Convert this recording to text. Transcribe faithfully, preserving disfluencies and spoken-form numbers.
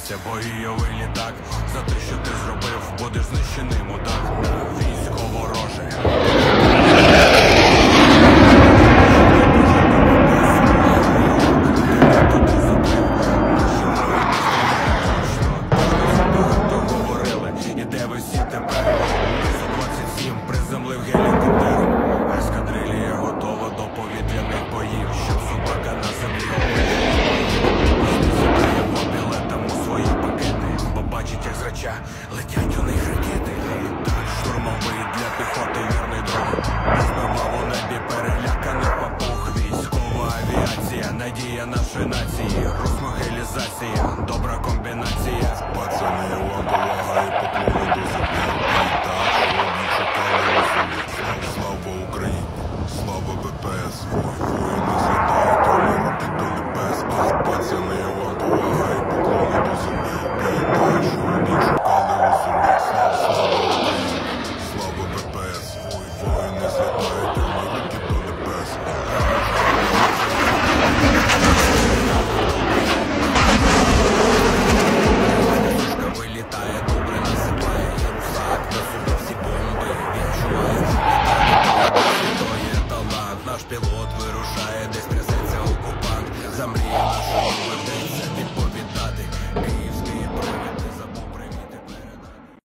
щастя, бойовий літак. За те, що ти зробив, будеш знищений, мудак. На військо вороже. Приземлив гелікоптер. Ескадрилія готова до повітряних боїв, щоб собака на землі по білетам у свої пакети, бо бачить, як з реча летять у них ракети. Літак штурмовий для піхоти вірний дрон. Збивав у небі переляканих папуг. Військова авіація, надія нашої нації. Розмогилізація, добра комбінація. Пацани, увага і поклони до землі. Слава Україні, слава БПС, воїни злітають, але руки до небес. Пацани, вам повага і поклони до землі. Вітаю, що вони шукали у землі. Слава, слава Україні, слава БПС, воїни злітають, але руки до небес. Пушка вилітає, добре насипає, рюкзак, на собі всі бомби, відчуває. Наш пілот вирушає, десь трясеться окупант. Замріяв